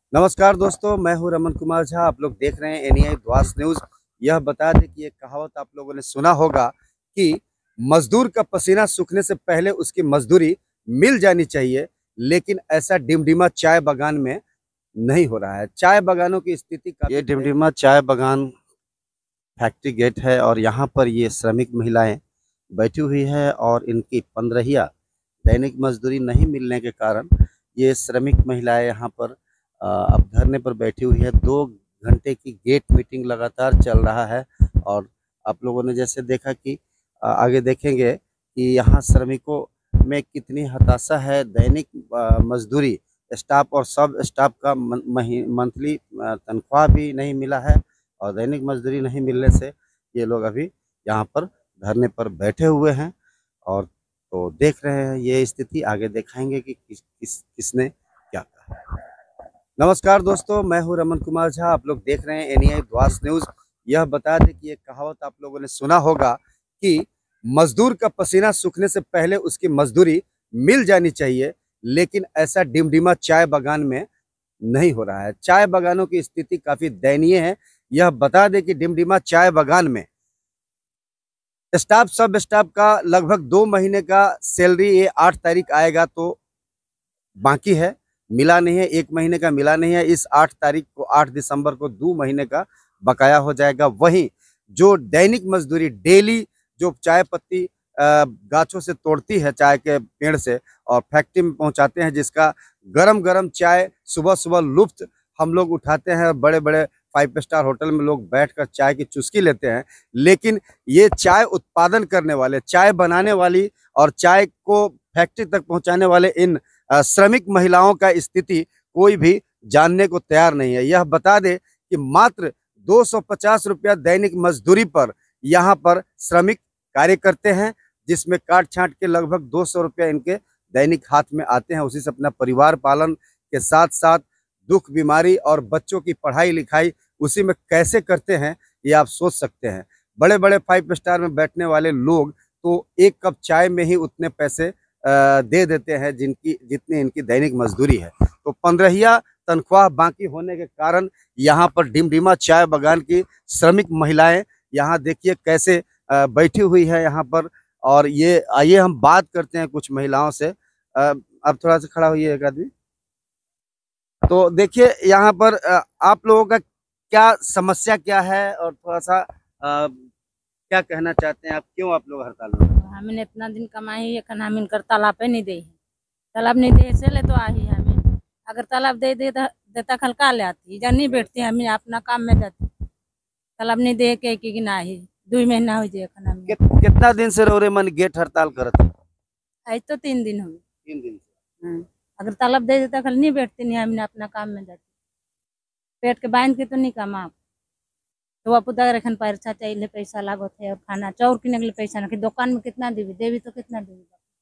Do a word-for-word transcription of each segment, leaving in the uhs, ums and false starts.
नमस्कार दोस्तों, मैं हूं रमन कुमार झा। आप लोग देख रहे हैं एनआई द्वास न्यूज़। यह बता दें कि एक कहावत आप लोगों ने सुना होगा कि मजदूर का पसीना सूखने से पहले उसकी मजदूरी मिल जानी चाहिए, लेकिन ऐसा डिमडिमा चाय बागान में नहीं हो रहा है। चाय बागानों की स्थिति का ये डिमडिमा चाय बागान फैक्ट्री गेट है और यहाँ पर ये श्रमिक महिलाएं बैठी हुई है और इनकी पंद्रहिया दैनिक मजदूरी नहीं मिलने के कारण ये श्रमिक महिलाएं यहाँ पर अ, अब धरने पर बैठी हुई है। दो घंटे की गेट मीटिंग लगातार चल रहा है और आप लोगों ने जैसे देखा कि अ, आगे देखेंगे कि यहाँ श्रमिकों में कितनी हताशा है। दैनिक अ, मजदूरी स्टाफ और सब स्टाफ का मंथली तनख्वाह भी नहीं मिला है और दैनिक मजदूरी नहीं मिलने से ये लोग अभी यहाँ पर धरने पर बैठे हुए हैं और तो देख रहे हैं ये स्थिति। आगे दिखाएंगे कि किस किस किसने क्या कहा। नमस्कार दोस्तों, मैं हूं रमन कुमार झा। आप लोग देख रहे हैं एनआई द्वास न्यूज़। यह बता दें कि एक कहावत आप लोगों ने सुना होगा कि मजदूर का पसीना सूखने से पहले उसकी मजदूरी मिल जानी चाहिए, लेकिन ऐसा डिमडिमा चाय बागान में नहीं हो रहा है। चाय बागानों की स्थिति काफी दयनीय है। यह बता दें कि डिमडिमा चाय बागान में स्टाफ सब स्टाफ का लगभग दो महीने का सैलरी ये आठ तारीख आएगा तो बाकी है, मिला नहीं है। एक महीने का मिला नहीं है। इस आठ तारीख को आठ दिसंबर को दो महीने का बकाया हो जाएगा। वहीं जो दैनिक मजदूरी डेली जो चाय पत्ती गाछों से तोड़ती है चाय के पेड़ से और फैक्ट्री में पहुंचाते हैं, जिसका गरम गरम चाय सुबह सुबह लुफ्त हम लोग उठाते हैं। बड़े बड़े फाइव स्टार होटल में लोग बैठकर चाय की चुस्की लेते हैं, लेकिन ये चाय उत्पादन करने वाले, चाय बनाने वाली और चाय को फैक्ट्री तक पहुंचाने वाले इन श्रमिक महिलाओं का स्थिति कोई भी जानने को तैयार नहीं है। यह बता दे कि मात्र दो सौ पचास रुपया दैनिक मजदूरी पर यहाँ पर श्रमिक कार्य करते हैं, जिसमें काट छांट के लगभग दो सौ रुपया इनके दैनिक हाथ में आते हैं। उसी से अपना परिवार पालन के साथ साथ दुख बीमारी और बच्चों की पढ़ाई लिखाई उसी में कैसे करते हैं ये आप सोच सकते हैं। बड़े बड़े फाइव स्टार में बैठने वाले लोग तो एक कप चाय में ही उतने पैसे दे देते हैं जिनकी जितनी इनकी दैनिक मजदूरी है। तो पंद्रहिया तनख्वाह बाकी होने के कारण यहाँ पर डिमडिमा चाय बागान की श्रमिक महिलाएं यहाँ देखिए कैसे बैठी हुई है यहाँ पर। और ये आइए हम बात करते हैं कुछ महिलाओं से। अब थोड़ा सा खड़ा होइए एक आदमी। तो देखिए यहाँ पर आप लोगों का क्या समस्या क्या है और थोड़ा सा आ, क्या कहना चाहते हैं आप, क्यों आप लोग हड़ताल में? हमने इतना दिन कमाई है, हम इनकर तालाब पे नहीं दे, तालाब नहीं दे से ले तो आई हमें। अगर तालाब दे दे देता खल का ले आती जब नहीं बैठती हमें अपना काम में जाती। तालाब नहीं दे के कि ना ही दो महीना हो जाए। कित, कितना दिन से रो रे मन गेट हड़ताल करत? आज तो तीन दिन हो गए। तीन दिन से। अगर तालाब दे देता खल नहीं बैठती नहीं, हमने अपना काम में जाती। पेट के बांध के तो नहीं कमा तो आप रखन पैसा चाहिए, पैसा लागत है और खाना चाउर किने के लिए पैसा ना, दुकान में कितना देवी देवी तो कितना देवी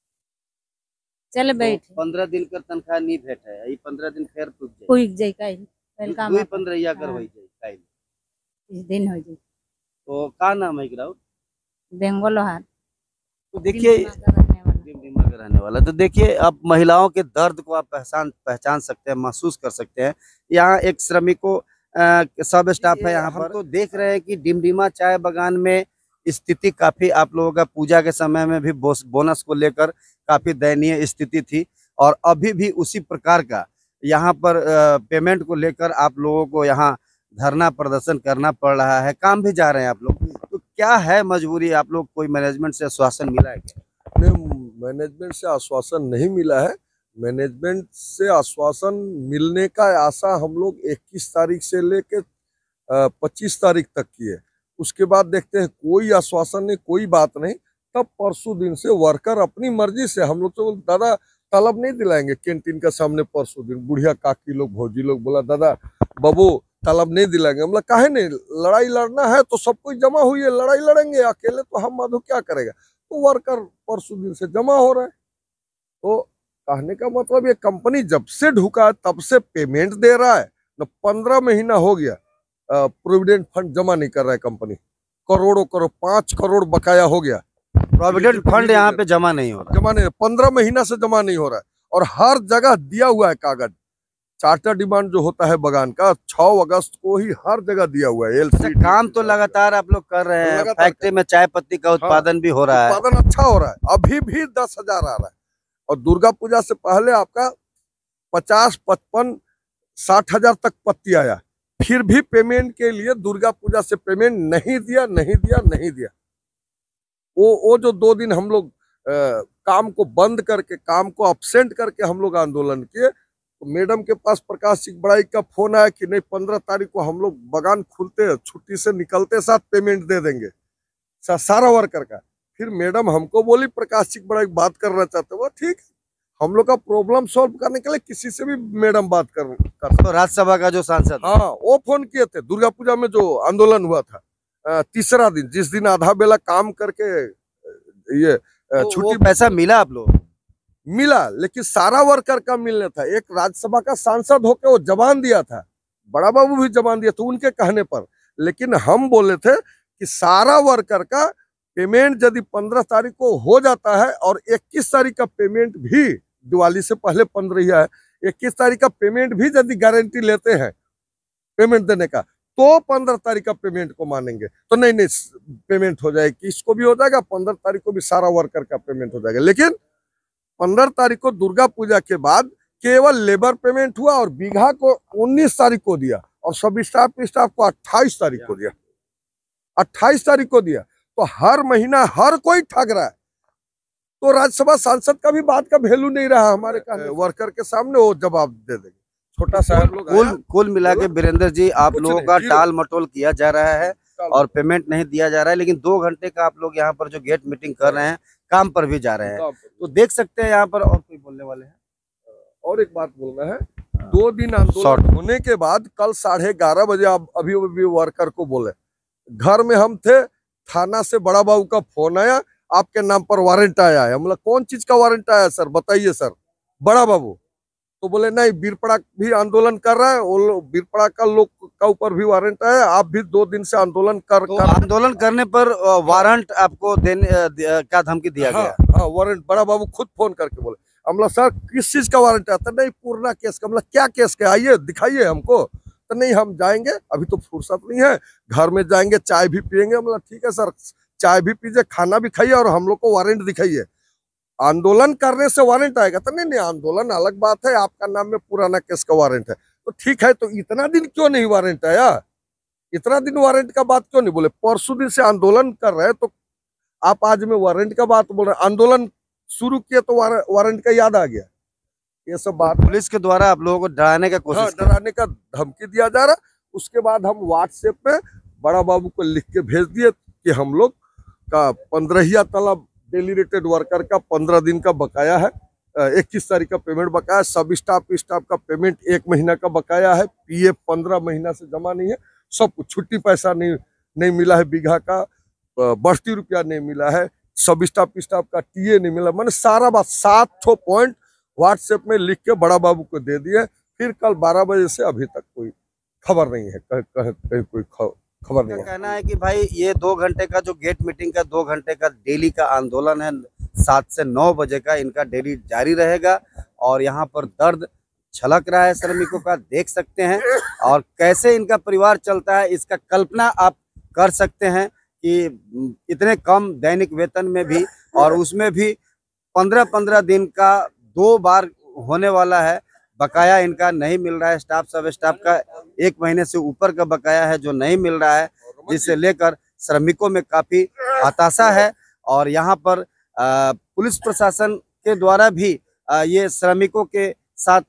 चले बैठ। पंद्रह दिन का तनख्वाह नहीं भेट है, पंद्रह दिन फिर पुग जाए काल काम पंद्रह कर होई जाए काल इस दिन हो जाए। तो का नाम है ग्राउंड? बेंगोल हार। तो देखिए रहने वाला, तो देखिए अब महिलाओं के दर्द को आप पहचान पहचान सकते हैं, महसूस कर सकते हैं। यहाँ एक श्रमिकों सब स्टाफ है यहाँ पर। तो देख रहे हैं कि डिमडिमा चाय बागान में स्थिति काफी, आप लोगों का पूजा के समय में भी बोनस को लेकर काफी दयनीय स्थिति थी और अभी भी उसी प्रकार का यहाँ पर पेमेंट को लेकर आप लोगों को यहाँ धरना प्रदर्शन करना पड़ रहा है। काम भी जा रहे हैं आप लोग, तो क्या है मजबूरी? आप लोग कोई मैनेजमेंट से आश्वासन मिला है क्या? नहीं, मैनेजमेंट से आश्वासन नहीं मिला है। मैनेजमेंट से आश्वासन मिलने का आशा हम लोग इक्कीस तारीख से लेके पच्चीस तारीख तक की है। उसके बाद देखते हैं कोई आश्वासन नहीं, कोई बात नहीं। तब परसों दिन से वर्कर अपनी मर्जी से हम लोग तो दादा तलब नहीं दिलाएंगे। कैंटीन का सामने परसों दिन बुढ़िया काकी लोग भौजी लोग बोला दादा बाबू तलब नहीं दिलाएंगे। हम लोग काहे नहीं, लड़ाई लड़ना है तो सब कोई जमा हुई है, लड़ाई लड़ेंगे, अकेले तो हम माधो क्या करेगा। तो वर्कर परसों दिन से जमा हो रहा है। तो कहने का मतलब ये कंपनी जब से ढुका तब से पेमेंट दे रहा है न, पंद्रह महीना हो गया प्रोविडेंट फंड जमा नहीं कर रहा है कंपनी। करोड़ों करोड़ पांच करोड़ बकाया हो गया। प्रोविडेंट फंड यहाँ पे जमा नहीं हो रहा, जमा नहीं, पंद्रह महीना से जमा नहीं हो रहा है और हर जगह दिया हुआ है कागज। चार्टर डिमांड जो होता है बगान का छह अगस्त को ही हर जगह दिया हुआ है। अच्छा, एलसीडी काम तो लगातार आप लोग कर रहे हैं, लगातार फैक्ट्री में चाय पत्ती का उत्पादन भी हो रहा है। उत्पादन अच्छा हो रहा है, अभी भी दस हजार आ रहा है। और दुर्गा पूजा से पहले आपका पचास पचपन साठ हजार तक पत्ती आया, फिर भी पेमेंट के लिए दुर्गा पूजा से पेमेंट नहीं दिया नहीं दिया नहीं दिया। वो वो जो दो दिन हम लोग अ, काम को बंद करके, काम को अपसेंट करके हम लोग आंदोलन किए, तो मैडम के पास प्रकाश सिंह बड़ाई का फोन आया कि नहीं पंद्रह तारीख को हम लोग बगान खुलते छुट्टी से निकलते साथ पेमेंट दे देंगे सा, सारा वर्कर का। फिर मैडम हमको बोली प्रकाश सिंह बड़ाई बात करना चाहते हो, ठीक हम लोग का प्रॉब्लम सॉल्व करने के लिए किसी से भी मैडम बात कर, कर तो राज्यसभा का जो सांसद, हाँ वो फोन किए थे। दुर्गा पूजा में जो आंदोलन हुआ था अ, तीसरा दिन, जिस दिन आधा बेला काम करके अ, ये अ, तो छुट्टी वो पैसा मिला आप लोग? मिला, लेकिन सारा वर्कर का मिलना था। एक राज्यसभा का सांसद होकर वो जवान दिया था, बड़ा बाबू भी जवान दिया था उनके कहने पर, लेकिन हम बोले थे कि सारा वर्कर का पेमेंट यदि पंद्रह तारीख को हो जाता है और इक्कीस तारीख का पेमेंट भी, दिवाली से पहले पंद्रह है, इक्कीस तारीख का पेमेंट भी यदि गारंटी लेते हैं पेमेंट देने का, तो पंद्रह तारीख का पेमेंट को मानेंगे। तो नहीं नहीं पेमेंट हो जाएगी, इसको भी हो जाएगा, पंद्रह तारीख को भी सारा वर्कर का पेमेंट हो जाएगा। लेकिन पंद्रह तारीख को दुर्गा पूजा के बाद केवल लेबर पेमेंट हुआ और बीघा को उन्नीस तारीख को दिया और सब स्टाफ स्टाफ को अट्ठाईस तारीख को दिया, अट्ठाईस तारीख को दिया। तो हर महीना हर कोई ठग रहा है। तो राज्यसभा सांसद का भी बात का वैल्यू नहीं रहा हमारे कहने, वर्कर के सामने वो जवाब दे देंगे। छोटा सा लोग कुल कुल मिला के वीरेंद्र जी आप कुछ लोगों नहीं, का जीरो। टाल मटोल किया जा रहा है और पेमेंट नहीं दिया जा रहा है, लेकिन दो घंटे का आप लोग यहाँ पर जो गेट मीटिंग कर रहे हैं, काम पर भी जा रहे हैं। तो देख सकते हैं यहाँ पर और कोई बोलने वाले हैं। और एक बात बोलना है, दो दिन आंदोलन होने के बाद कल साढ़े ग्यारह बजे आप अभी अभी वर्कर को बोले, घर में हम थे, थाना से बड़ा बाबू का फोन आया, आपके नाम पर वारंट आया है। मतलब कौन चीज का वारंट आया सर, बताइए सर। बड़ा बाबू तो बोले नहीं, बीरपड़ा भी आंदोलन कर रहा है, वो लोग बीरपड़ा का लोग का ऊपर भी वारंट आया, आप भी दो दिन से आंदोलन कर, तो कर आंदोलन करने पर वारंट आपको देने क्या धमकी दिया हाँ, गया? हाँ वारंट बड़ा बाबू खुद फोन करके बोले। हमला सर किस चीज का वारंट आता? नहीं पूर्णा केस का। मतलब क्या केस का, आइए दिखाइए हमको। तो नहीं हम जाएंगे, अभी तो फुर्सत नहीं है, घर में जाएंगे चाय भी पियेंगे। मतलब ठीक है सर, चाय भी पीजिए, खाना भी खाइए और हम लोग को वारंट दिखाइए। आंदोलन करने से वारंट आएगा? तो नहीं नहीं, आंदोलन अलग बात है, आपका नाम में पुराना केस का वारंट है। तो ठीक है, तो इतना दिन क्यों नहीं वारंट आया? इतना दिन वारंट का बात क्यों नहीं बोले? परसों दिन से आंदोलन कर रहे हैं, तो आप आज में वारंट का बात बोल रहे हैं। आंदोलन शुरू किया तो वार, वारंट का याद आ गया। ये सब बात पुलिस के द्वारा आप लोगों को डराने का कोशिश हाँ, डराने का धमकी दिया जा रहा। उसके बाद हम व्हाट्सएप पे बड़ा बाबू को लिख के भेज दिए कि हम लोग का पंद्रहिया तालाब डेली रेटेड वर्कर का पंद्रह दिन का बकाया है, इक्कीस तारीख का पेमेंट बकाया, सब स्टाफ स्टाफ का पेमेंट एक महीना का बकाया है, पीएफ पंद्रह महीना से जमा नहीं है, सब कुछ छुट्टी पैसा नहीं नहीं मिला है, बीघा का बढ़ती रुपया नहीं मिला है, सब स्टाफ स्टाफ का टीए नहीं मिला। मैंने सारा बात सात ठो पॉइंट व्हाट्सएप में लिख के बड़ा बाबू को दे दिए। फिर कल बारह बजे से अभी तक कोई खबर नहीं है, कहीं कहीं कहीं कोई खबर नहीं है। कहना है कि भाई ये दो घंटे का जो गेट मीटिंग का दो घंटे का डेली का आंदोलन है, सात से नौ बजे का इनका डेली जारी रहेगा और यहाँ पर दर्द छलक रहा है श्रमिकों का, देख सकते हैं। और कैसे इनका परिवार चलता है इसका कल्पना आप कर सकते हैं कि इतने कम दैनिक वेतन में भी, और उसमें भी पंद्रह पंद्रह दिन का दो बार होने वाला है, बकाया इनका नहीं मिल रहा है। स्टाफ सब स्टाफ का एक महीने से ऊपर का बकाया है जो नहीं मिल रहा है, जिससे लेकर श्रमिकों में काफी हताशा है। और यहाँ पर आ, पुलिस प्रशासन के द्वारा भी आ, ये श्रमिकों के साथ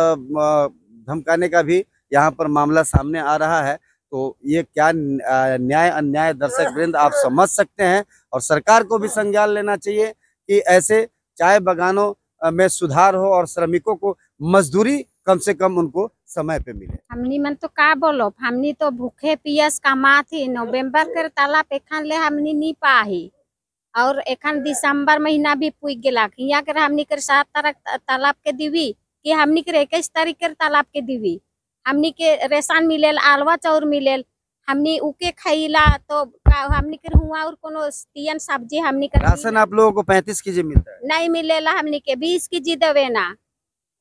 धमकाने का भी यहाँ पर मामला सामने आ रहा है। तो ये क्या न्याय अन्याय दर्शक वृंद आप समझ सकते हैं, और सरकार को भी संज्ञान लेना चाहिए कि ऐसे चाय बागानों में सुधार हो और श्रमिकों को मजदूरी कम से कम उनको समय पे मिले। हमनी मन तो का बोलो, हमनी तो भूखे पियस कमा थी। नवंबर के तालाब एखन ले हमनी नी पाही और एखन दिसंबर महीना भी पुग गेला। यहाँ के हमनी के सात तारीख तालाब के दीवी कि हमनी के इक्कीस तारीख के तालाब के दीवी। हमनी के रेशन मिलेल, आलवा चाउर मिलेल, हमनी उके खाइला तो हमनी के हुआ और कोनो तीन सब्जी हमनी के राशन आप लोगों को पैंतीस केजी मिलता है? नहीं मिलेला, हमनी के बीस केजी देवे ना।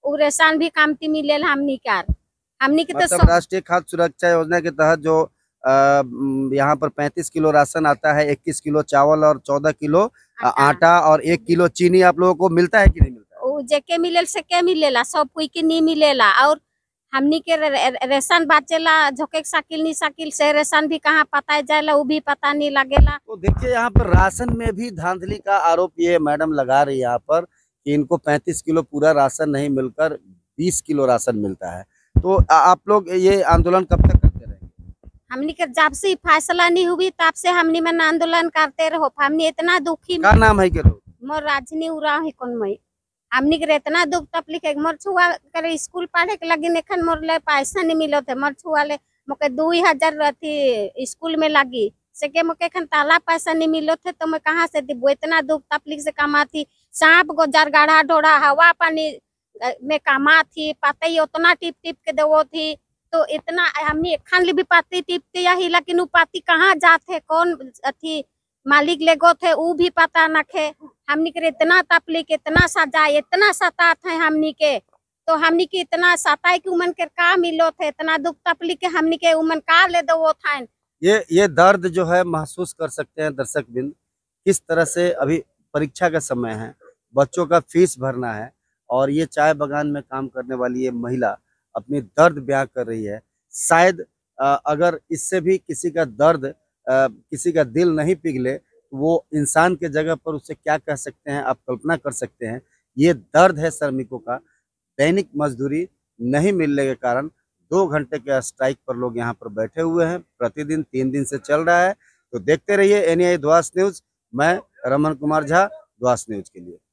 उ रेशन भी कामती मिलेल हमनी कार हमनी के तो मतलब राष्ट्रीय खाद्य सुरक्षा योजना के तहत जो अ, म, यहाँ पर पैंतीस किलो राशन आता है, इक्कीस किलो चावल और चौदह किलो अ, आटा। आटा और एक किलो चीनी आप लोगों को मिलता है कि नहीं मिलता है? उ जेके मिलेल से के मिलेला सब कोई के नहीं मिलेला और हमनी के रे, रे, रेशन बाचेला झोके साकिल नहीं साकिल से रेशन भी कहाँ पता जाएला वो भी पता नहीं लगेला। तो देखिए यहाँ पर राशन में भी धांधली का आरोप ये मैडम लगा रही है यहाँ पर कि इनको पैंतीस किलो पूरा राशन नहीं मिलकर बीस किलो राशन मिलता है। तो आ- आप लोग ये आंदोलन कब तक करते रहेंगे? हमनी के जब से फैसला नहीं हुई तब से हमनी मन आंदोलन करते रहो। हमनी इतना दुखी क्या नाम है के लोग? मोर राजनी उरा है कौन मई हमनी के इतना दुख तकलीफ है मोर छुआ करे स्कूल पढ़े के लगी एखन मोर ले पैसा नहीं मिलो थे मोर छुआ ले मोके दो हजार अथी स्कूल में लगी से के मोके एखन ताला पैसा नहीं मिलो थे तो मैं कहाँ से दिबो इतना दुख तकलीफ से कमा थी सांप गोजार गाढ़ा ढोड़ा हवा पानी अ, में कमा थी पता उतना टिप टिप के देवो थी तो इतना हमनी एखन भी पाती टिपते यही लेकिन उ पाती कहाँ जाते कौन अथी मालिक लेगो थे उ भी पता न खे हमनी के इतना तकलीफ इतना सजा इतना सतात है हमनी के तो हमनी के इतना सताए कि उमन के का मिलो थे इतना दुख तकलीफ के हमनी के उमन का ले दो था। ये ये दर्द जो है महसूस कर सकते हैं दर्शक बिंद, किस तरह से अभी परीक्षा का समय है, बच्चों का फीस भरना है और ये चाय बागान में काम करने वाली ये महिला अपनी दर्द बयां कर रही है। शायद अ, अगर इससे भी किसी का दर्द अ, किसी का दिल नहीं पिघले तो वो इंसान के जगह पर उसे क्या कह सकते हैं आप कल्पना कर सकते हैं। ये दर्द है श्रमिकों का, दैनिक मजदूरी नहीं मिलने के कारण दो घंटे के स्ट्राइक पर लोग यहाँ पर बैठे हुए हैं, प्रतिदिन तीन दिन से चल रहा है। तो देखते रहिए एन आई द्वास न्यूज। मैं रमन कुमार झा, द्वास न्यूज के लिए।